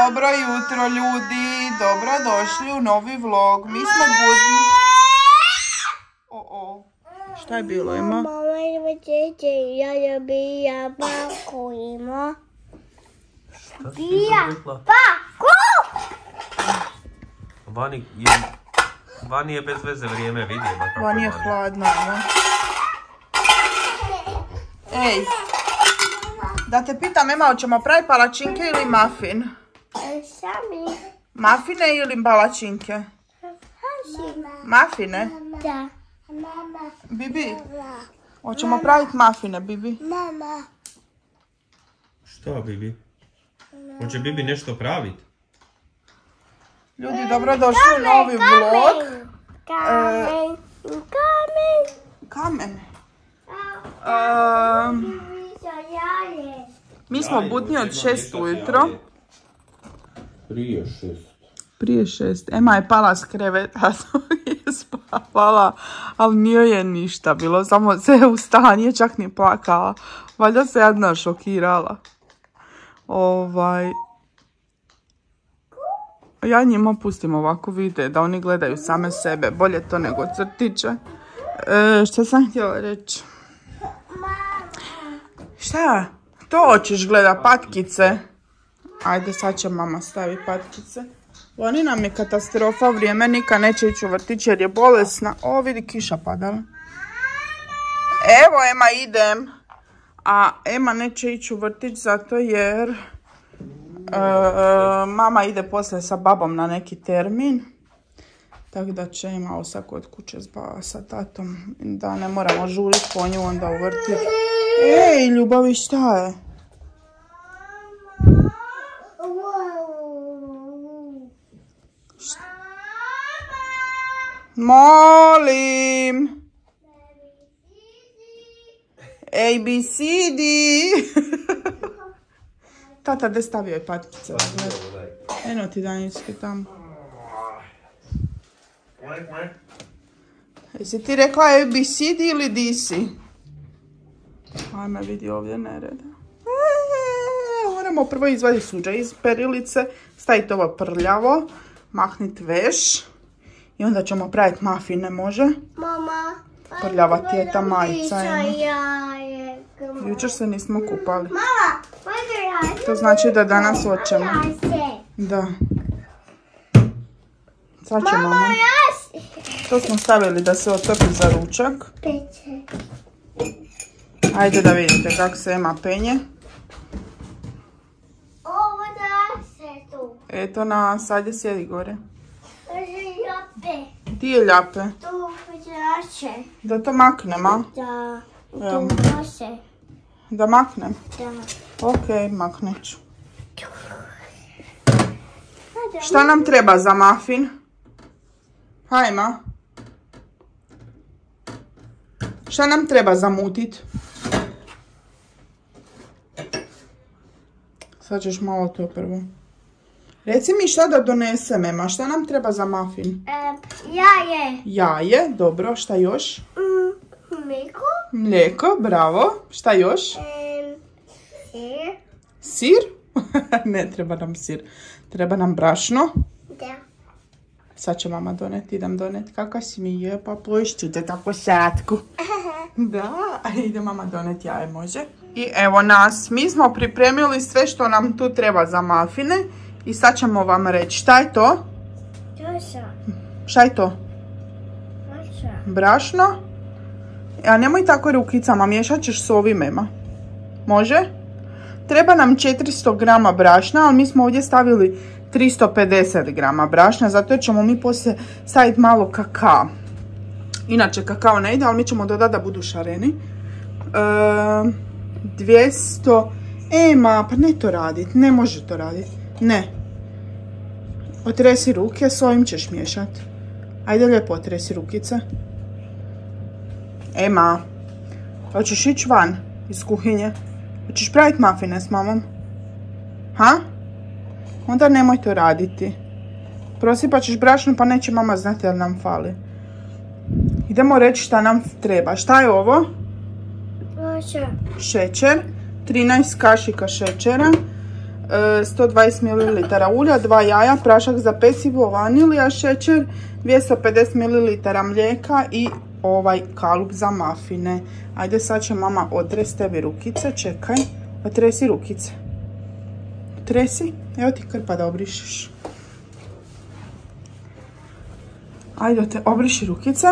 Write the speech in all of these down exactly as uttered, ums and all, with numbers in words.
Dobro jutro ljudi, dobro došli u novi vlog. Mi smo budni. O, o. Šta je bilo, ima? Mama ima čeće, ja ljubija baku ima. Bija baku! Vani je, vani je bez veze vrijeme, vidimo kako Vani je hladno, ne? Ej, da te pitam, Ema, hoćemo praviti palačinke ili muffin? Sami. Mafine ili palačinke? Mafine? Da. Mama. Bibi, hoćemo praviti mafine, Bibi. Mama. Što, Bibi? Hoće Bibi nešto praviti? Ljudi, dobrodošli u novi vlog. Kamen. Kamen. Kamen. Um, mi smo budni od šest ujutro. Prije šest. Prije šest. Ema je pala s kreveta, je spavala, ali nije je ništa bilo, samo se je ustala, nije čak ni plakala. Valjda se jedna šokirala. Ovaj... Ja njima pustim ovako videe da oni gledaju same sebe, bolje to nego crtiće. E, što sam htjela reći? Šta? To hoćeš gleda patkice? Ajde, sad će mama staviti patkice. Oni nam je katastrofa, vrijeme, Nika neće ići u vrtić jer je bolesna. O, vidi, kiša padala. Evo, Ema, idem. A Ema neće ići u vrtić zato jer e, mama ide poslije sa babom na neki termin. Tako da će Ema ostati kod kuće sa tatom. Da ne moramo žuriti po nju onda u vrtić. Ej, ljubavi, šta je? Šta? Molim. A B C D. Tata, gdje stavio je patkice? Eno ti Danijski tamo. Jesi ti rekla A B C D ili D C? Ajme, vidi ovdje nereda. E, moramo prvo izvaditi suđa iz perilice, staviti ovo prljavo, mahniti veš i onda ćemo praviti mafine, može? Mama. Prljava ti je ta majica. Jučer se nismo kupali. Mama, to znači da danas hoćemo. Da. Sad ćemo. Mama, to smo stavili da se otopi za ručak. peće. Ajde da vidite kako se Ema penje. Ovo da se tu. Eto na, sad je sjedi gore. Ljape. Di je ljape? Tu pođače. Da to maknem, a? Da. Evo. Tu nose. Da maknem? Da. Ok, maknet ću. Šta nam treba za muffin? Hajma. Šta nam treba zamutit? Sad ćeš malo to prvo. Reci mi šta da donesem, Ema. Šta nam treba za muffin? E, jaje. Jaje, dobro. Šta još? Mm, mlijeko. Mlijeko, bravo. Šta još? E, sir. Sir? Ne treba nam sir. Treba nam brašno. Da. Sad će mama doneti, idem doneti. Kaka si mi je, pa pošćite tako slatku. Da, ide mama doneti jaje, može. I evo nas, mi smo pripremili sve što nam tu treba za mafine. I sad ćemo vam reći, šta je to? Doša. Šta je to? Doša. Brašno. A nemoj tako rukicama, miješat ćeš s ovim, Ema. Može? Treba nam četiristo grama brašna, ali mi smo ovdje stavili tristo pedeset grama brašna, zato ćemo mi poslije staviti malo kakao. Inače kakao ne ide, ali mi ćemo dodati da budu šareni. E, dvjesto... Ema, pa ne to radit, ne može to radit. Ne. Otresi ruke, s ovim ćeš miješat. Ajde lijepo otresi rukice. Ema, hoćeš ići van iz kuhinje? Hoćeš praviti mafine s mamom? Ha? Onda nemoj to raditi. Prosipat ćeš brašno pa neće mama znati da nam fali. Idemo reći šta nam treba. Šta je ovo? Doša. Šećer. trinaest kašika šećera. sto dvadeset mililitara ulja, dva jaja, prašak za pecivo, vanilija, šećer, dvjesto pedeset mililitara mlijeka i ovaj kalup za mafine. Ajde, sad će mama otresti tebi rukice, čekaj, otresi rukice. Tresi, evo ti krpa da obrišeš. Ajde, te obriši rukice.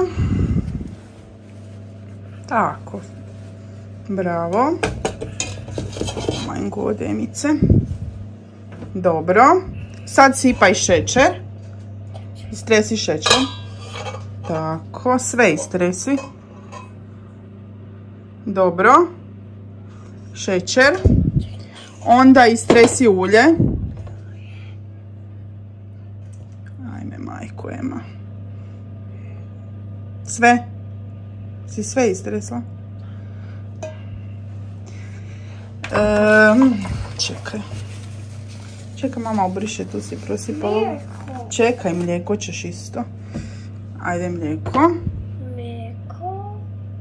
Tako. Bravo. Majn god, Emice. Dobro. Sad sipaj šećer. Istresi šećer. Tako, sve istresi. Dobro. Šećer. Onda istresi ulje. Ajme, majko Ema. Sve. Si sve istresla? Um, čekaj. Čekaj, mama obriše, tu si prosipala. Čekaj, mlijeko ćeš isto. Ajde, mlijeko. Mlijeko.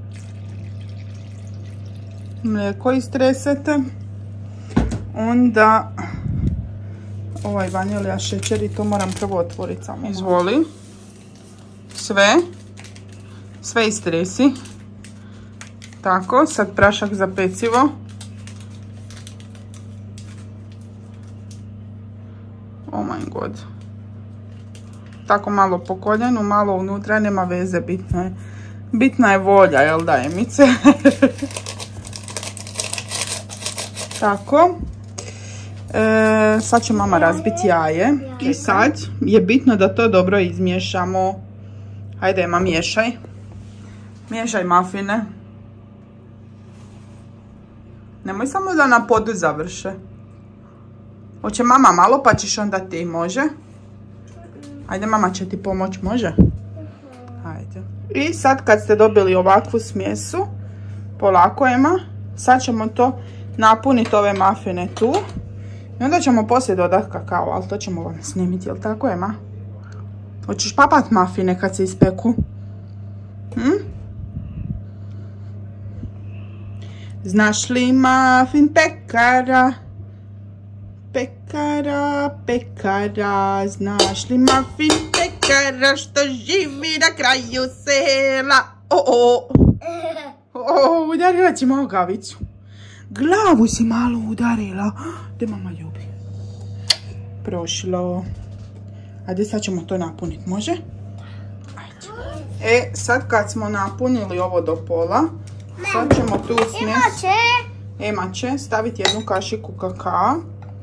Mlijeko istresete. Onda ovaj vanilija, šećer i to moram prvo otvoriti samo. Izvoli. Sve. Sve istresi. Tako, sad prašak za pecivo. Oh my god. Tako malo po koljenu, malo unutra, nema veze, bitno je. Bitna je volja, jel da, Emice? Tako. E, sad će mama razbiti jaje. I sad je bitno da to dobro izmiješamo. Hajde, Ema, miješaj. Miješaj mafine. Nemoj samo da na podu završe. Hoće mama malo pa ćeš onda ti, može? Ajde, mama će ti pomoć, može? Ajde. I sad kad ste dobili ovakvu smjesu, polako, Ema, sad ćemo to napuniti ove mafine tu. I onda ćemo poslije dodati kakao, ali to ćemo vam snimiti, jel tako, Ema? Hoćeš papat mafine kad se ispeku? Hm? Znaš li mafin pekara? Pekara, pekara, znaš li mafin pekara što živi na kraju sela? O, o, o, udarila si malo gavicu. Glavu si malo udarila. Te mama ljubi. Prošlo. Ajde, sad ćemo to napuniti, može? Ajde. E, sad kad smo napunili ovo do pola, sad ćemo tu smjes... Ema će staviti jednu kašiku kakao.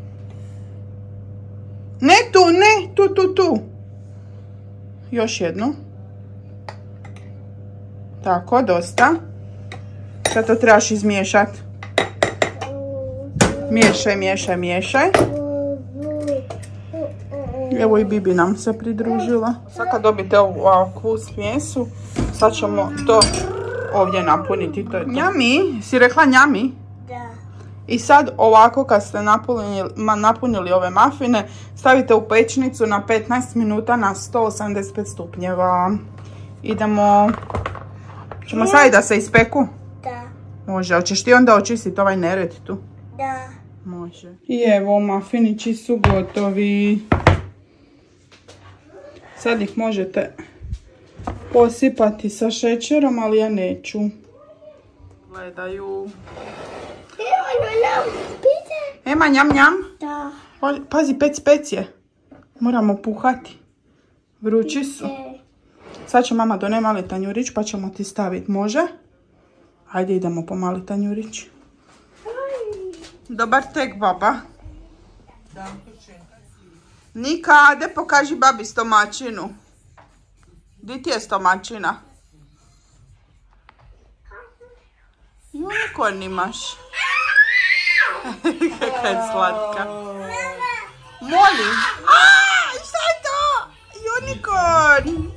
Ne tu, ne, tu, tu, tu. Još jednu. Tako, dosta. Sad to trebaš izmiješati. Miješaj, miješaj, miješaj. Evo i Bibi nam se pridružila. Sad kad dobite ovakvu smjesu, sad ćemo to ovdje napuniti. To je to. Njami, si rekla njami? Da. I sad ovako kad ste napunili, napunili ove mafine, stavite u pečnicu na petnaest minuta na sto osamdeset pet stupnjeva. Idemo... Ćemo staviti da se ispeku? Da. Može, ali ćeš ti onda očistiti ovaj nered tu? Da. Može. I evo, mafinići su gotovi. Sad ih možete posipati sa šećerom, ali ja neću. Gledaju. Ema, njam, njam. Da. Pazi, pec, pec je. Moramo puhati. Vrući su. Sad će mama doneti mali tanjurić pa ćemo ti staviti, može? Ajde, idemo po mali tanjurić. Dobar tek, baba. Nika, ade pokaži babi stomačinu. Di ti je stomačina? Unicorn imaš. Kakva je slatka. Molim. Aaaa, šta je to? Unicorn.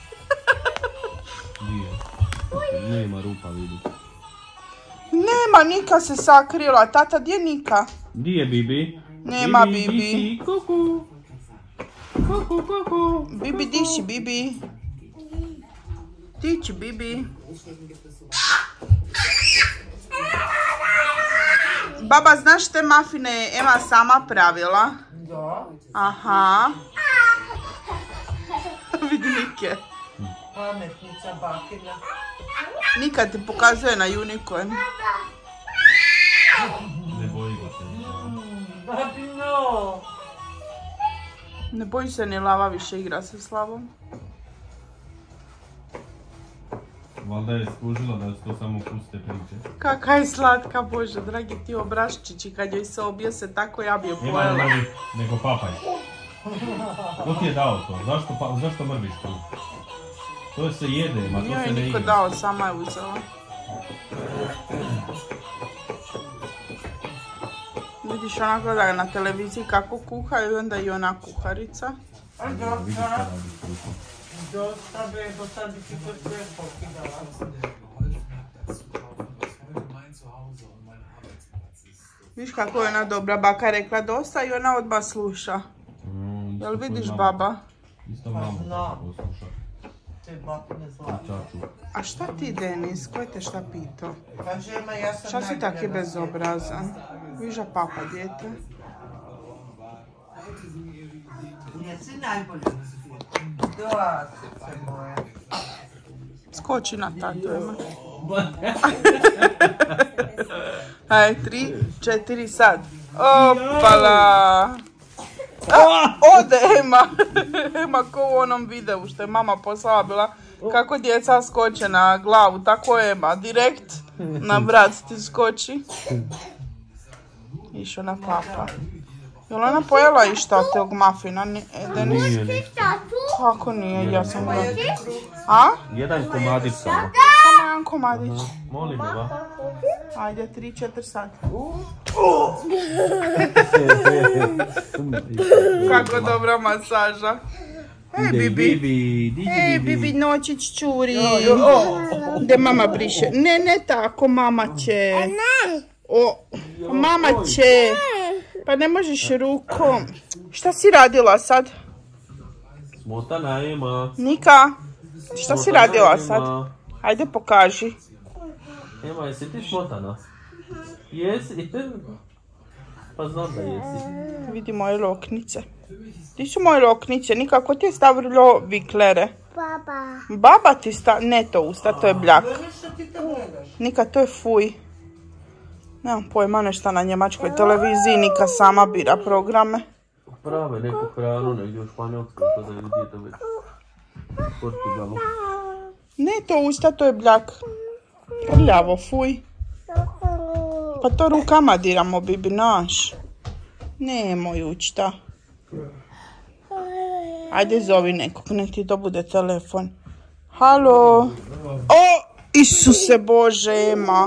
Nema rupa, vidi. Nema, Nika se sakrila. Tata, gdje je Nika? Di je Bibi? Nema Bibi. Bibi. Di si? Kuku. Kuku, kuku. Bibi, diši, Bibi. Tići, Bibi. Baba, znaš te mafine je Ema sama pravila? Da. Aha. Vidi Nike. Pametnica bakina. Nika ti pokazuje na unicorn. Ne boji ga se. Babino. Ne boji se ni Lava više igra sa Slavom. Valjda je skužila da su to samo puste priče. Kaka je slatka, Bože, dragi ti obraščići, kad joj se objese tako ja bi je Ima pojela. mrvi, nego papaj. Ko ti je dao to? Zašto, pa, zašto mrviš tu? To se jede, ma to Nije se ne niko ide. dao, sama je uzela. Vidiš ona gleda na televiziji kako kuhaju i onda i ona kuharica. A dosta. Dosta bebo, sad bi ti to sve pokidala. Viš kako je ona dobra, baka je rekla dosta i ona odmah sluša. Mm, Jel isto vidiš ko baba? Isto mamu Znam. tako posluša. Te bakine zlata. Čaču. A šta ti, Denis, ko je te šta pitao? Kaže, ma ja sam Šta si najbolja taki na bezobrazan? Viža papa, dijete. svijetu. Jesi najbolja na svijetu. Da, srce moje. Skoči na tatu, Ema. Aj, tri, četiri, sad. Opala! A, ode Ema! Ema ko u onom videu što je mama poslala bila. Kako djeca skoče na glavu, tako je Ema. Direkt na vrat ti skoči. Išo na papa. Jel ona pojela išta od tog mafina? Ni- e, Denis? Nije ništa. Kako nije? Ja sam ga... A? Jedan komadić samo. Samo jedan komadić. Molim ba. Ajde, tri, četiri sad. Kako dobra masaža. Ej, Bibi. Bibi, di Ej, Bibi, noćić čuri. Gdje mama briše? Ne, ne tako, mama će. O, mama će. Pa ne možeš rukom. Šta si radila sad? Smotana ima. Nika, šta si radila Smotana sad? ima. Ajde, pokaži. Ema, jesi ti smotana? Jesi? Pa znam da jesi. Vidi moje loknice. Ti su moje loknice, nikako ti je stavilo viklere. Baba. Baba ti sta... Ne to usta, to je bljak. Što ti to gledaš? Nika, to je fuj. Nemam pojma nešto na njemačkoj televiziji, Nika sama bira programe. Prave neku hranu negdje u Španjolskoj, to da je vidjeti već. U Portugalu. Ne to usta, to je bljak. Prljavo, fuj. Pa to rukama diramo, Bibi, naš. Nemoj učta. Ajde, zovi nekog, nek ti to bude telefon. Halo. O, Isuse Bože, Ema.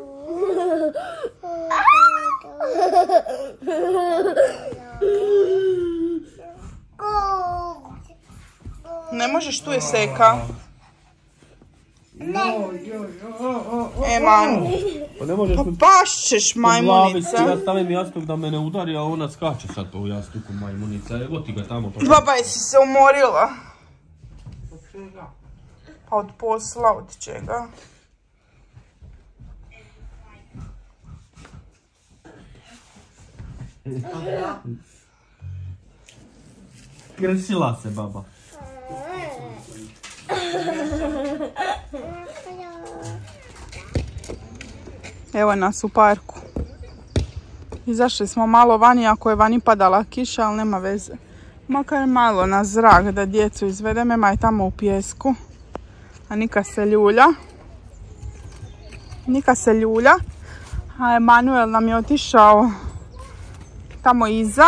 Ne možeš, tu je seka. Ema, Pa ne možeš pa mi pašćeš, majmunica. Ja stavim jastuk da me ne udari, a ona skače sad po jastuku, majmunica. Evo ti ga tamo. Pa... Baba, jesi se umorila? Pa od posla, od čega? Kresila se baba. Evo nas u parku. Izašli smo malo vani, ako je vani padala kiša, ali nema veze. Makar malo na zrak da djecu izvedem, Ema je tamo u pijesku. A Nika se ljulja. Nika se ljulja. A Emanuel nam je otišao tamo iza.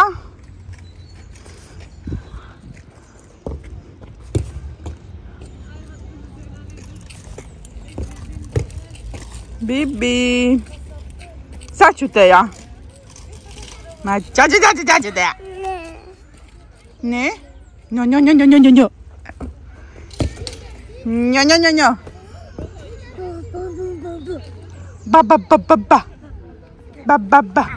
Bibi. Sad ću te ja. Ma čađe, čađe, čađe te ja. Ne? Njo, njo, njo, njo, njo, njo, njo. Njo, njo, njo, njo. Ba, ba, ba, ba, ba. Ba, ba, ba.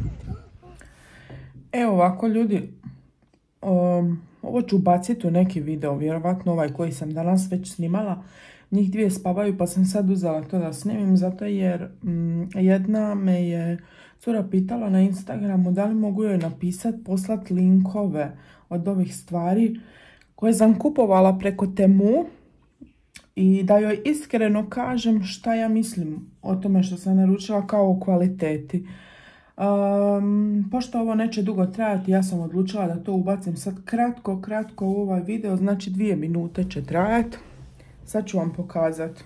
Evo ovako ljudi. Um, ovo ću baciti u neki video, vjerovatno ovaj koji sam danas već snimala. njih dvije spavaju pa sam sad uzela to da snimim zato jer mm, jedna me je cura pitala na Instagramu da li mogu joj napisati, poslati linkove od ovih stvari koje sam kupovala preko Temu i da joj iskreno kažem šta ja mislim o tome što sam naručila kao o kvaliteti. Um, pošto ovo neće dugo trajati, ja sam odlučila da to ubacim sad kratko, kratko u ovaj video, znači dvije minute će trajati. Sad ću vam pokazati.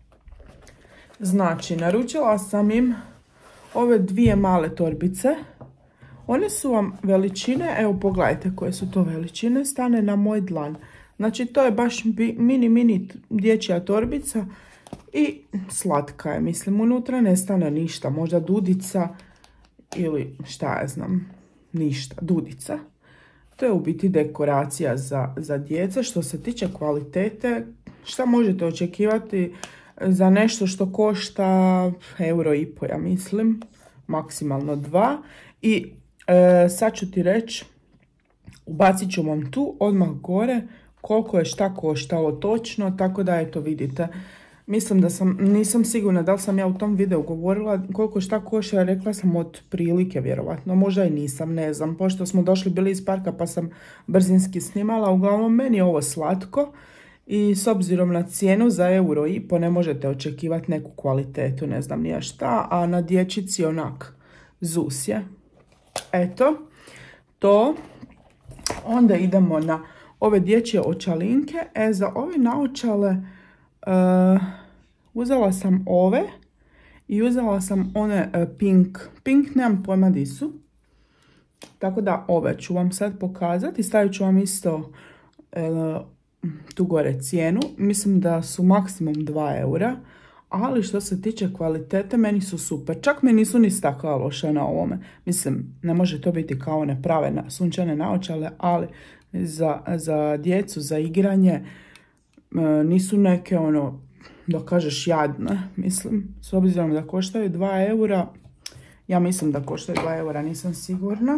Znači, naručila sam im ove dvije male torbice. One su vam veličine, evo pogledajte koje su to veličine, stane na moj dlan. Znači, to je baš mini, mini dječja torbica i slatka je, mislim, unutra ne stane ništa, možda dudica ili šta ja znam, ništa, dudica. To je u biti dekoracija za, za djece. Što se tiče kvalitete, šta možete očekivati za nešto što košta euro i po, ja mislim, maksimalno dva. I e, sad ću ti reći, ubacit ću vam tu odmah gore koliko je šta koštalo točno, tako da eto vidite. Mislim da sam, nisam sigurna da li sam ja u tom videu govorila koliko šta košta, rekla sam od prilike vjerovatno, možda i nisam, ne znam, pošto smo došli bili iz parka pa sam brzinski snimala, uglavnom meni je ovo slatko i s obzirom na cijenu za euro i po ne možete očekivati neku kvalitetu, ne znam nije šta, a na dječici onak zus je. Eto, to, onda idemo na ove dječje očalinke, e za ove naočale Uh, uzela sam ove i uzela sam one uh, pink. Pink nemam pojma di su. Tako da ove ću vam sad pokazati. Stavit ću vam isto uh, tu gore cijenu. Mislim da su maksimum dva eura. Ali što se tiče kvalitete, meni su super. Čak mi nisu ni stakla loše na ovome. Mislim, ne može to biti kao one prave na, sunčane naočale, ali za, za djecu, za igranje, nisu neke ono, da kažeš jadne, mislim, s obzirom da koštaju dva eura, ja mislim da koštaju dva eura, nisam sigurna.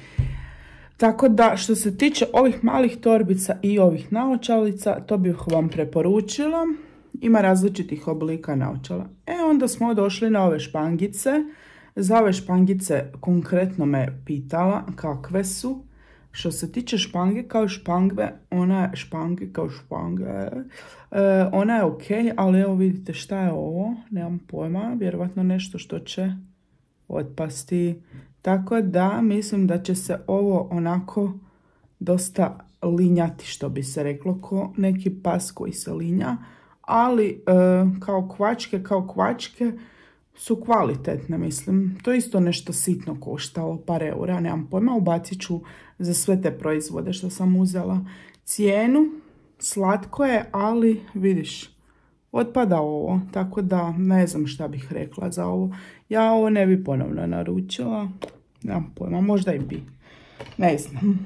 Tako da, što se tiče ovih malih torbica i ovih naočalica, to bih vam preporučila. Ima različitih oblika naočala. E, onda smo došli na ove špangice. Za ove špangice konkretno me pitala kakve su. Što se tiče špange kao špangve, ona je špange kao špange, e, ona je ok, ali evo vidite šta je ovo, nemam pojma, vjerovatno nešto što će otpasti. Tako da mislim da će se ovo onako dosta linjati, što bi se reklo, ko neki pas koji se linja, ali e, kao kvačke, kao kvačke su kvalitetne, mislim. To isto nešto sitno koštalo, par eura, nemam pojma, ubacit ću za sve te proizvode što sam uzela cijenu. Slatko je, ali vidiš, otpada ovo, tako da ne znam šta bih rekla za ovo. Ja ovo ne bi ponovno naručila, nemam pojma, možda i bi, ne znam.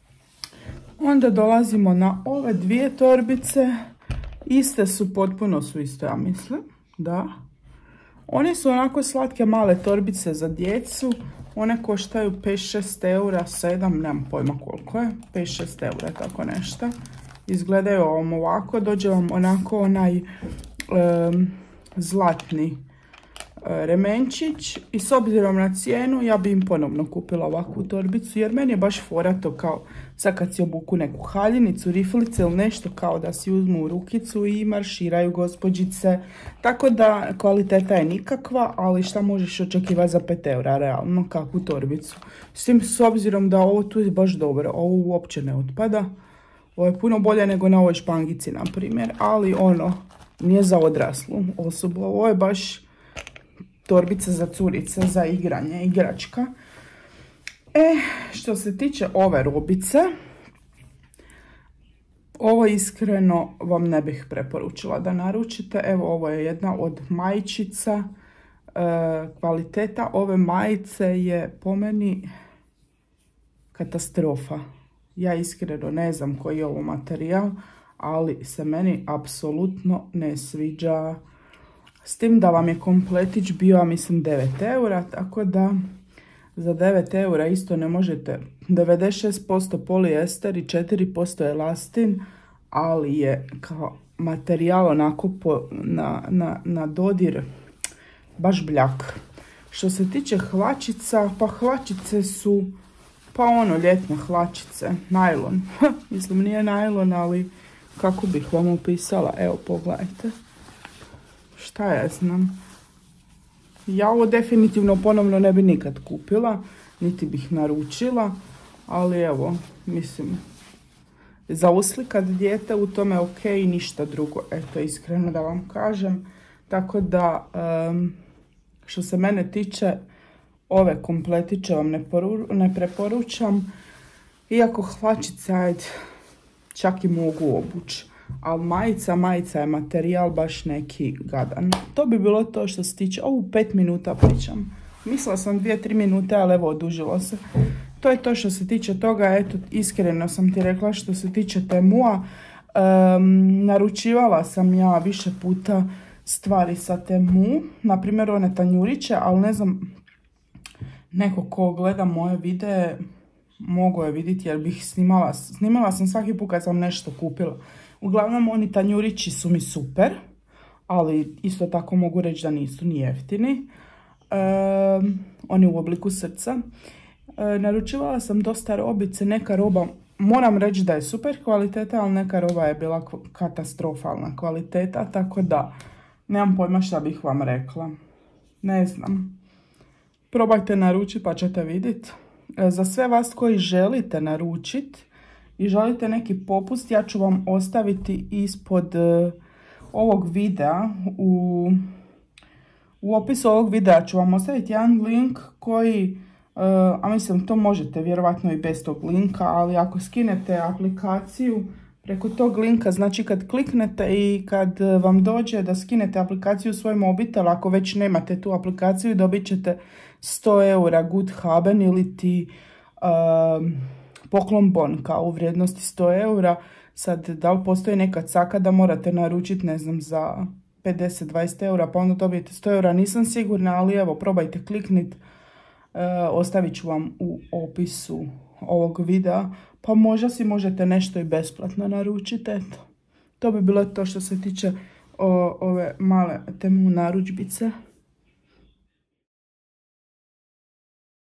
Onda dolazimo na ove dvije torbice, iste su, potpuno su isto, ja mislim, da. One su onako slatke male torbice za djecu. One koštaju pet šest eura, sedam, nemam pojma koliko je, pet šest eura, tako nešto. Izgledaju vam ovako, dođe vam onako onaj um, zlatni uh, remenčić i s obzirom na cijenu ja bi im ponovno kupila ovakvu torbicu jer meni je baš fora to kao sad kad si obuku neku haljinicu, riflice ili nešto kao da si uzmu u rukicu i marširaju gospođice. Tako da kvaliteta je nikakva, ali šta možeš očekivati za pet eura realno, kakvu torbicu. S tim s obzirom da ovo tu je baš dobro, ovo uopće ne otpada. Ovo je puno bolje nego na ovoj špangici, na primjer, ali ono, nije za odraslu osobu. Ovo je baš torbica za curice, za igranje, igračka. E, što se tiče ove robice, ovo iskreno vam ne bih preporučila da naručite. Evo, ovo je jedna od majčica. E, kvaliteta ove majice je po meni katastrofa. Ja iskreno ne znam koji je ovo materijal, ali se meni apsolutno ne sviđa. S tim da vam je kompletić bio, mislim, devet eura, tako da za devet eura isto ne možete. devedeset šest posto polijester i četiri posto elastin, ali je kao materijal onako po, na, na, na dodir baš bljak. Što se tiče hlačica, pa hlačice su pa ono ljetne hlačice, najlon. Mislim nije najlon, ali kako bih vam opisala, evo pogledajte. Šta ja znam. Ja ovo definitivno ponovno ne bi nikad kupila, niti bih naručila, ali evo, mislim, za uslikat dijete u tome ok, ništa drugo, eto iskreno da vam kažem. Tako da, um, što se mene tiče, ove kompletiće vam ne, poru, ne preporučam, iako hlačice, ajde, čak i mogu obući. Ali majica, majica je materijal baš neki gadan. To bi bilo to što se tiče, ovu pet minuta pričam. Mislila sam dvije, tri minute, ali evo odužilo se. To je to što se tiče toga, eto, iskreno sam ti rekla što se tiče Temua. Um, naručivala sam ja više puta stvari sa Temu, na primjer one tanjuriće, ali ne znam, neko ko gleda moje videe mogu je vidjeti jer bih snimala, snimala sam svaki put kad sam nešto kupila. Uglavnom oni tanjurići su mi super, ali isto tako mogu reći da nisu ni jeftini. E, oni u obliku srca. E, naručivala sam dosta robice, neka roba, moram reći da je super kvaliteta, ali neka roba je bila katastrofalna kvaliteta, tako da nemam pojma šta bih vam rekla. Ne znam. Probajte naručiti pa ćete vidjeti. E, za sve vas koji želite naručiti i želite neki popust, ja ću vam ostaviti ispod uh, ovog videa, u, u opisu ovog videa ću vam ostaviti jedan link koji, uh, a mislim to možete vjerovatno i bez tog linka, ali ako skinete aplikaciju preko tog linka, znači kad kliknete i kad vam dođe da skinete aplikaciju u svoj mobitel, ako već nemate tu aplikaciju, dobit ćete sto eura Good Haben ili ti uh, poklon bon kao u vrijednosti sto eura. Sad, da li postoji neka caka da morate naručiti, ne znam, za pedeset do dvadeset eura, pa onda dobijete sto eura, nisam sigurna, ali evo, probajte klikniti. E, ostavit ću vam u opisu ovog videa, pa možda si možete nešto i besplatno naručiti, eto. To bi bilo to što se tiče o, ove male Temu narudžbice.